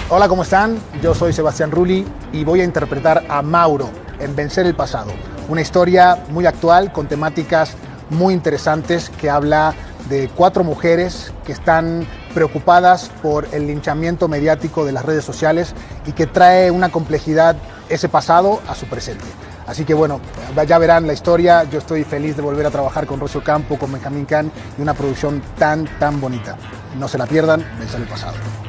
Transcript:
Hola, ¿cómo están? Yo soy Sebastián Rulli y voy a interpretar a Mauro en Vencer el Pasado. Una historia muy actual con temáticas muy interesantes que habla de 4 mujeres que están preocupadas por el linchamiento mediático de las redes sociales y que trae una complejidad ese pasado a su presente. Así que bueno, ya verán la historia. Yo estoy feliz de volver a trabajar con Rocío Campo, con Benjamín Can y una producción tan bonita. No se la pierdan, Vencer el Pasado.